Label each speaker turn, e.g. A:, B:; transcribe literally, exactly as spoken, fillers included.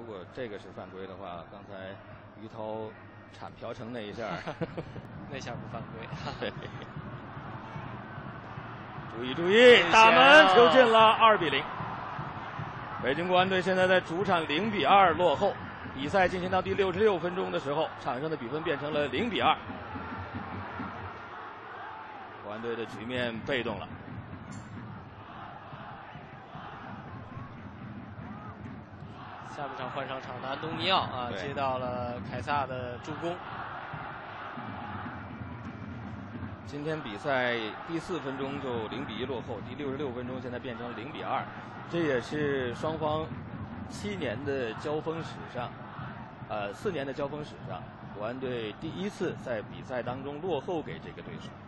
A: 果这个是犯规的话，刚才于涛铲朴成那一下，
B: 那下不犯规。
A: 注意注意，大门球进了，二比零。北京国安队现在在主场零比二落后。比赛进行到第六十六分钟的时候，场上的比分变成了零比二。国安队的局面被动了。
B: 下半场换上场的安东尼奥啊，接到了凯撒的助攻。
A: 今天比赛第四分钟就零比一落后，第六十六分钟现在变成零比二，这也是双方七年的交锋史上，呃四年的交锋史上，国安队第一次在比赛当中落后给这个对手。